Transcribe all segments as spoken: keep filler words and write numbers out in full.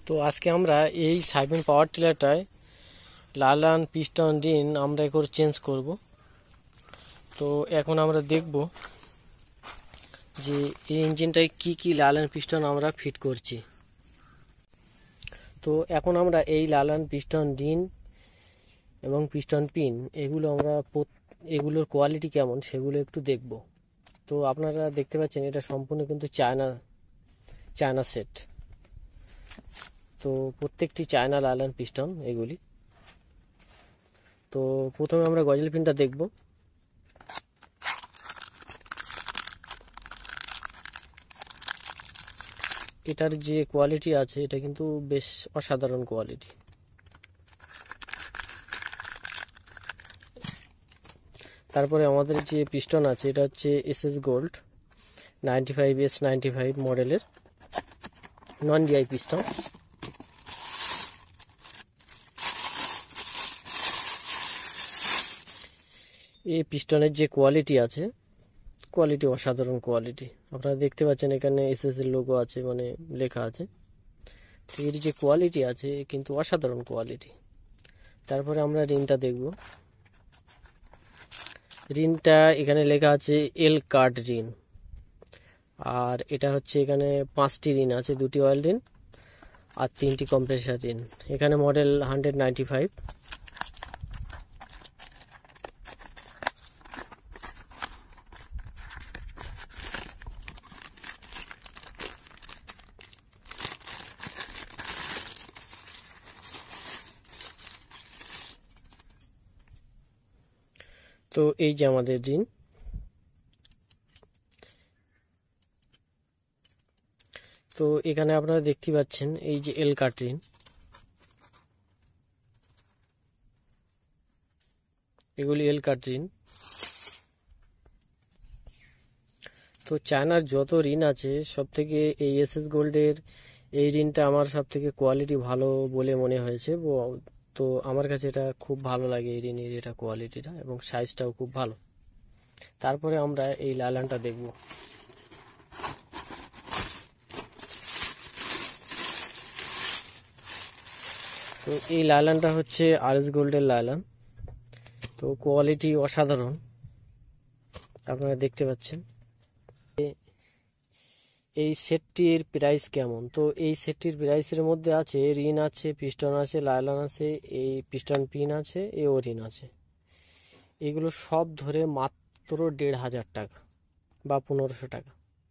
তো আজকে আমরা এই সাইফাং পাওয়ার টিলারটায় লালান পিস্টন রিন আমরা করে চেঞ্জ করব। তো এখন আমরা দেখব যে এই ইঞ্জিনটায় কি কি লালান পিস্টন আমরা ফিট করছি। তো এখন আমরা এই লালান পিস্টন রিন এবং পিস্টন পিন এগুলো আমরা এগুলোর কোয়ালিটি কেমন সেগুলো একটু দেখব। তো আপনারা দেখতে পাচ্ছেন এটা সম্পূর্ণ কিন্তু চায়না চায়না সেট। তো প্রত্যেকটি চায়না লালান পিস্টন এগুলি। তো প্রথমে আমরা গজল পিনটা দেখব। এটার যে কোয়ালিটি আছে এটা কিন্তু বেশ অসাধারণ কোয়ালিটি। তারপরে আমাদের যে পিস্টন আছে এটা হচ্ছে S S gold ninety five S ninety five মডেলের নন ডিআই পিস্টন। এই পিস্টনের যে কোয়ালিটি আছে কোয়ালিটি অসাধারণ কোয়ালিটি। আপনারা দেখতে পাচ্ছেন এখানে এস এস এর লোগো আছে, মানে লেখা আছে। এর যে কোয়ালিটি আছে কিন্তু অসাধারণ কোয়ালিটি। তারপরে আমরা রিনটা দেখব। রিনটা এখানে লেখা আছে এল কার্ড রিন, আর এটা হচ্ছে এখানে পাঁচটি রিন আছে, দুটি অয়েল রিন আর তিনটি কম্প্রেসার রিন। এখানে মডেল হান্ড্রেড নাইনটি ফাইভ। তো এই যে আমাদের রিন। তো এখানে আপনারা দেখতে পাচ্ছেন এই যে এল কাট রিন, এগুলি এল কাট রিন। তো চায়নার যত রিন আছে সব থেকে এই এস এস গোল্ডের এই রিনটা আমার সব থেকে কোয়ালিটি ভালো বলে মনে হয়েছে। তো আমার কাছে এটা খুব ভালো লাগে এই রিনের এটা কোয়ালিটিটা, এবং সাইজটাও খুব ভালো। তারপরে আমরা এই লালানটা দেখব। তো এই লালানটা হচ্ছে আর এস গোল্ডের লালান। তো কোয়ালিটি অসাধারণ, আপনারা দেখতে পাচ্ছেন। এই সেটটির প্রাইস কেমন? তো এই সেটটির প্রাইসের মধ্যে আছে রিন আছে, পিস্টন আছে, লাইলন আছে, এই পিস্টন পিন আছে, এই ও রিন আছে। এগুলো সব ধরে মাত্র দেড় হাজার টাকা বা পনেরোশো টাকা।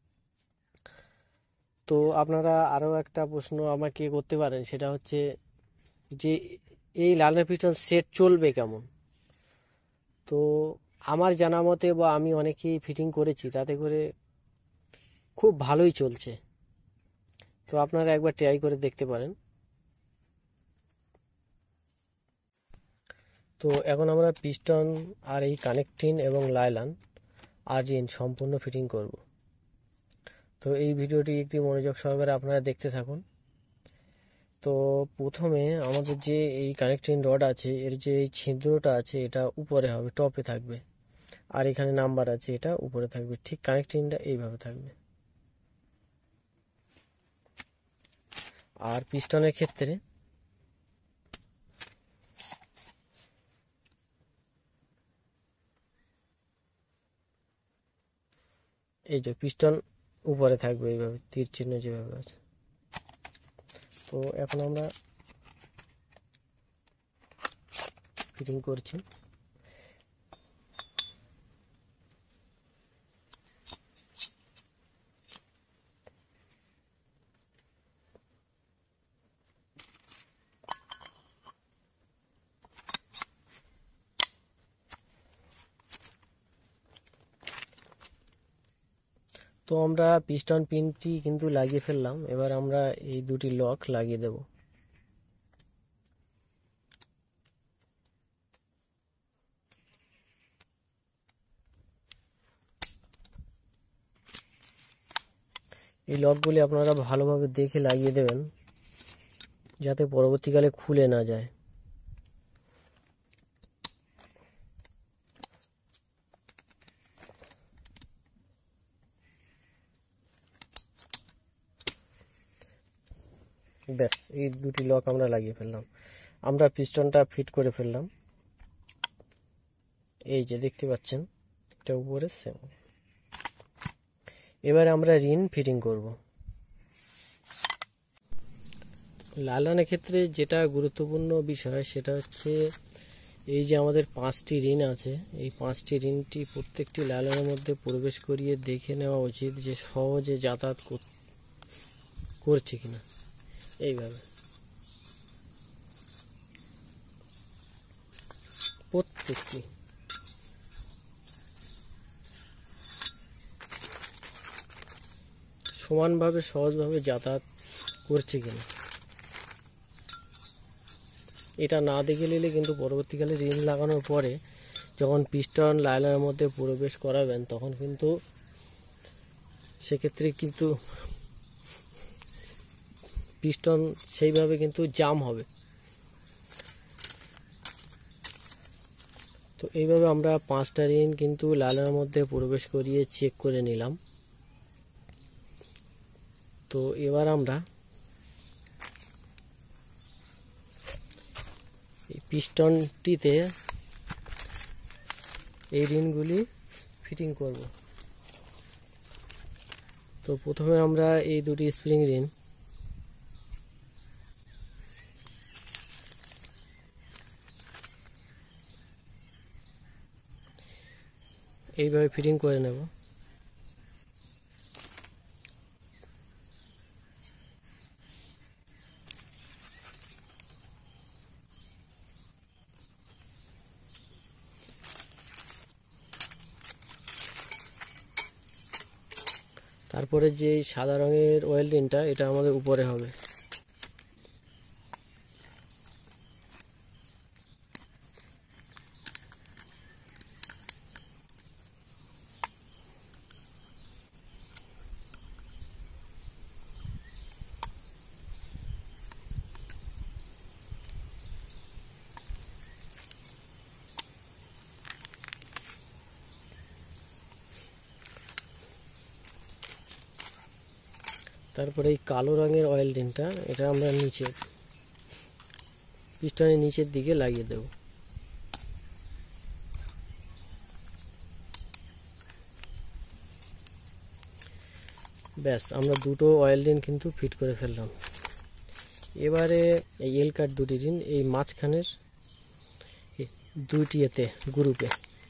তো আপনারা আরও একটা প্রশ্ন আমাকে করতে পারেন, সেটা হচ্ছে যে এই লাইলন পিস্টন সেট চলবে কেমন? তো আমার জানা মতে বা আমি অনেকেই ফিটিং করেছি, তাতে করে খুব ভালোই চলছে। তো আপনারা একবার ট্রাই করে দেখতে পারেন। তো এখন আমরা পিস্টন আর এই কানেক্টিং এবং লাইলান আর রিন সম্পূর্ণ ফিটিং করব। তো এই ভিডিওটি একটি মনোযোগ সহকারে আপনারা দেখতে থাকুন। তো প্রথমে আমাদের যে এই কানেক্টিং রড আছে এর যে এই ছিদ্রটা আছে এটা উপরে হবে, টপে থাকবে, আর এখানে নাম্বার আছে এটা উপরে থাকবে। ঠিক কানেক্টিংটা এইভাবে থাকবে। আর পিস্টনের ক্ষেত্রে এই যে পিস্টন উপরে থাকবে এইভাবে, তীর চিহ্ন যেভাবে আছে। তো এখন আমরা ফিটিং করছি। তো আমরা পিস্টন পিনটি কিন্তু লাগিয়ে ফেললাম। এবার আমরা এই দুটি লক লাগিয়ে দেব। এই লকগুলি আপনারা ভালোভাবে দেখে লাগিয়ে দেবেন, যাতে পরবর্তীকালে খুলে না যায়। ব্যাস, এই দুটি লক আমরা লাগিয়ে ফেললাম। আমরা পিস্টনটা ফিট করে ফেললাম, এই যে দেখতে পাচ্ছেন এটা উপরে সেম। এবারে আমরা রিন ফিটিং করব। লাইলানের ক্ষেত্রে যেটা গুরুত্বপূর্ণ বিষয় সেটা হচ্ছে এই যে আমাদের পাঁচটি রিন আছে, এই পাঁচটি রিনটি প্রত্যেকটি লাইলানের মধ্যে প্রবেশ করিয়ে দেখে নেওয়া উচিত যে সহজে যাতায়াত করছে কিনা। এইভাবে প্রত্যেকটি সমানভাবে সহজভাবে যাতায়াত করছে কিনা, এটা না দেখে নিলে কিন্তু পরবর্তীকালে রিন লাগানোর পরে যখন পিস্টন লাইলানের মধ্যে প্রবেশ করাবেন তখন কিন্তু সেক্ষেত্রে কিন্তু পিস্টন সেইভাবে কিন্তু জাম হবে। তো এইভাবে আমরা পাঁচটা রিন কিন্তু লাইলানের মধ্যে প্রবেশ করিয়ে চেক করে নিলাম। তো এবার আমরা এই পিস্টনটিতে এই রিনগুলি ফিটিং করব। তো প্রথমে আমরা এই দুটি স্প্রিং রিন এইভাবে ফিটিং করে নেব। তারপরে যে সাদা রঙের ওয়েল্ডিংটা এটা আমাদের উপরে হবে। তারপরে এই কালো রঙের ওয়েল্ডিংটা এটা আমরা নিচে পিস্টনের নিচের দিকে লাগিয়ে দেব। ব্যাস, আমরা দুটো ওয়েল্ডিং কিন্তু ফিট করে ফেললাম। এবারে এই এল কাট দুটি রিন এই মাঝখানের দুইটি এতে গ্রুপে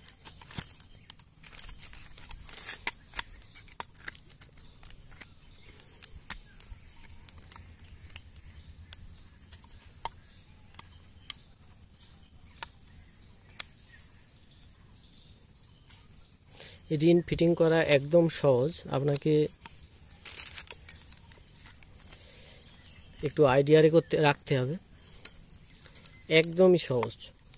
রিন ফিটিং করা একদম সহজ। আপনাকে একটু আইডিয়া করতে রাখতে হবে, একদমই সহজ।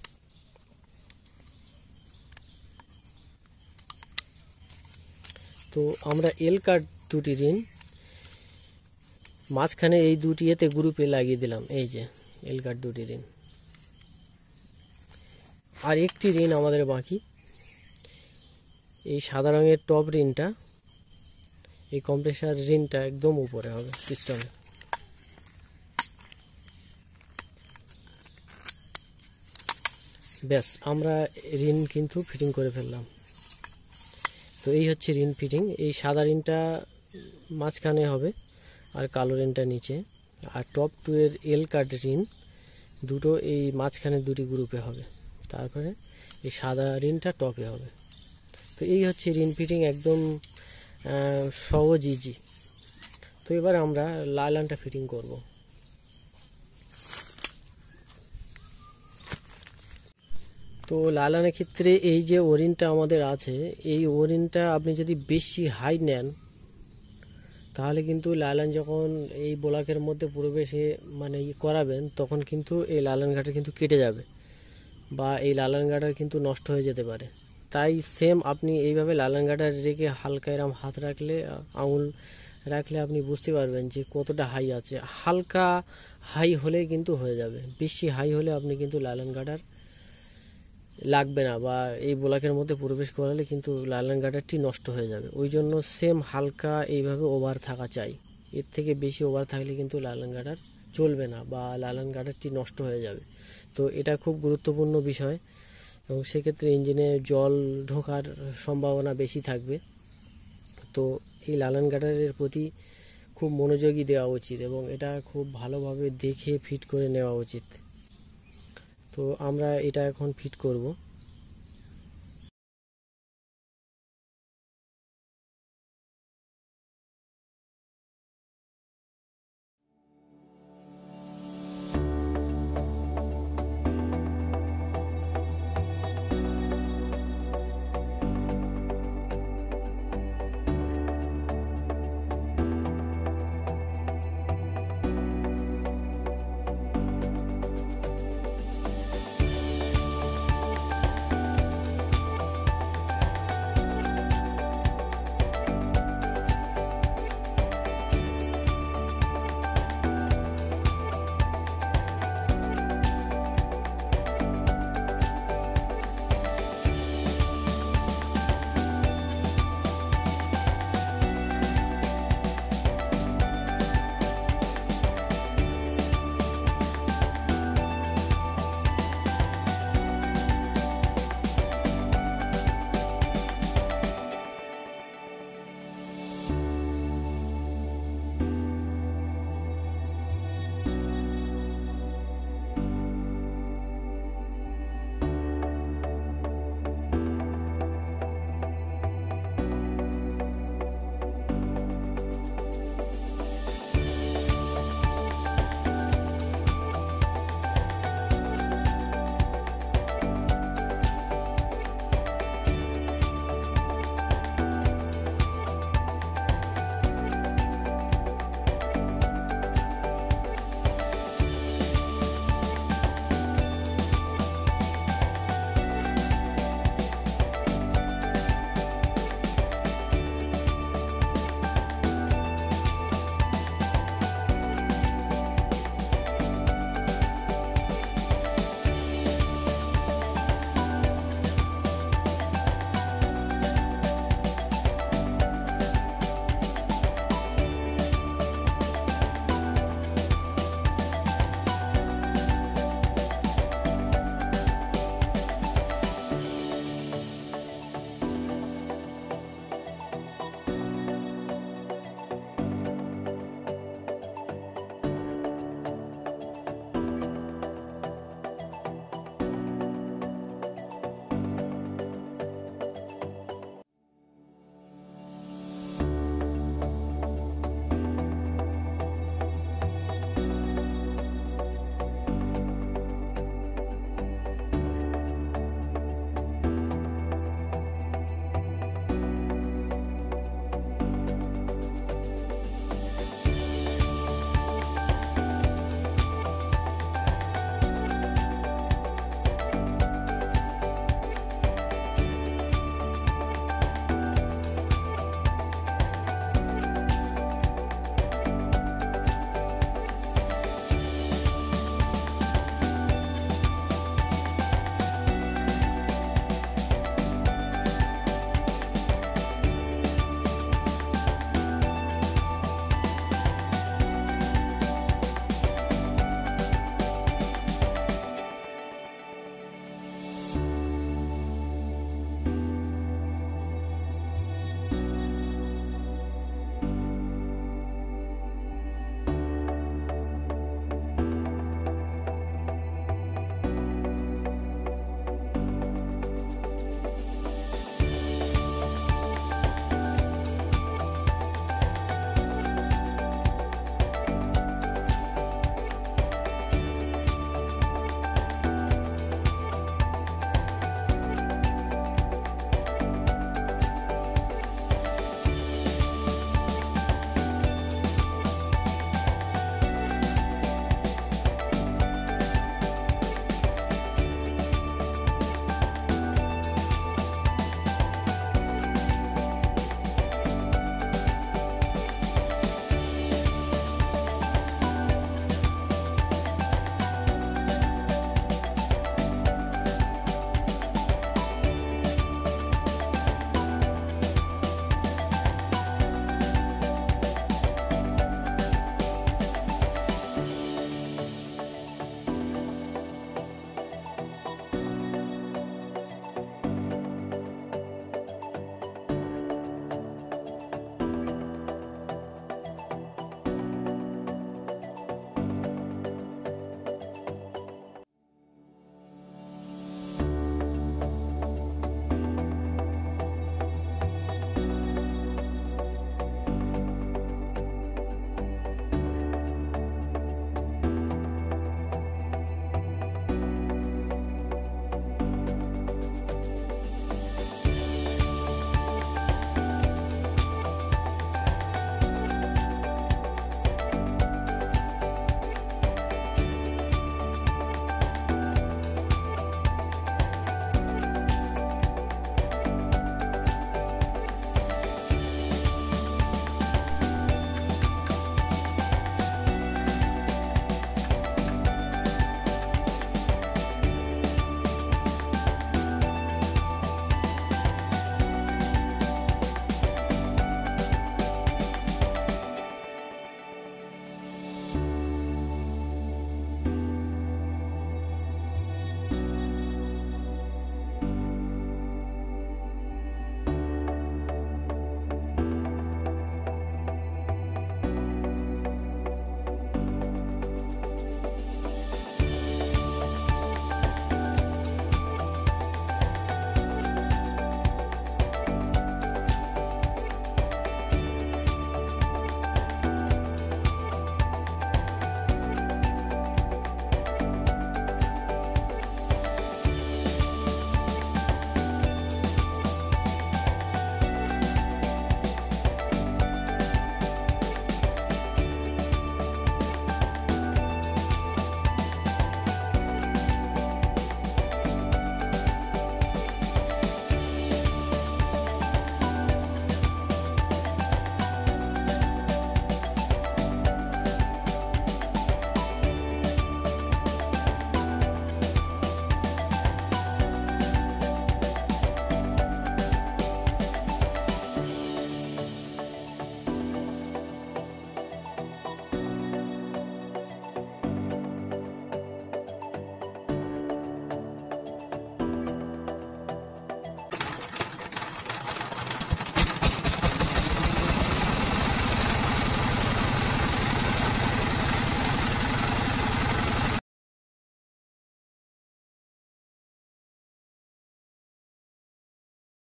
তো আমরা এল কাট দুটি রিন মাঝখানে এই দুটি এতে গ্রুপে লাগিয়ে দিলাম। এই যে এল কাট দুটি রিন, আর একটি রিন আমাদের বাকি। এই সাদা রঙের টপ রিনটা এই কম্প্রেসার রিনটা একদম উপরে হবে পিস্টনে। ব্যাস, আমরা রিন কিন্তু ফিটিং করে ফেললাম। তো এই হচ্ছে রিন ফিটিং। এই সাদা রিনটা মাঝখানে হবে আর কালো রিনটা নিচে, আর টপ টু এর এল কাট রিন দুটো এই মাঝখানে দুটি গ্রুপে হবে, তারপরে এই সাদা রিনটা টপে হবে। তো এই হচ্ছে রিন ফিটিং, একদম সহজ, ইজি। তো এবার আমরা লাইলানটা ফিটিং করব। তো লাইলানের ক্ষেত্রে এই যে ওরিনটা আমাদের আছে, এই ওরিনটা আপনি যদি বেশি হাই নেন তাহলে কিন্তু লাইলান যখন এই ব্লকের মধ্যে প্রবেশে মানে ই করাবেন তখন কিন্তু এই লাইলান গাটা কিন্তু কেটে যাবে বা এই লাইলান গাটা কিন্তু নষ্ট হয়ে যেতে পারে। তাই সেম আপনি এইভাবে লাইলান গাটা রেখে হালকা এরম হাত রাখলে, আঙুল রাখলে আপনি বুঝতে পারবেন যে কতটা হাই আছে। হালকা হাই হলেই কিন্তু হয়ে যাবে, বেশি হাই হলে আপনি কিন্তু লাইলান গাটার লাগবে না বা এই ব্লকের মধ্যে প্রবেশ করালে কিন্তু লাইলান গাটারটি নষ্ট হয়ে যাবে। ওই জন্য সেম হালকা এইভাবে ওভার থাকা চাই, এর থেকে বেশি ওভার থাকলে কিন্তু লাইলান গাটার চলবে না বা লাইলন গার্ডারটি নষ্ট হয়ে যাবে। তো এটা খুব গুরুত্বপূর্ণ বিষয় এবং সেক্ষেত্রে ইঞ্জিনে জল ঢোকার সম্ভাবনা বেশি থাকবে। তো এই লাইলন গার্ডারের প্রতি খুব মনোযোগী দেওয়া উচিত এবং এটা খুব ভালোভাবে দেখে ফিট করে নেওয়া উচিত। তো আমরা এটা এখন ফিট করব।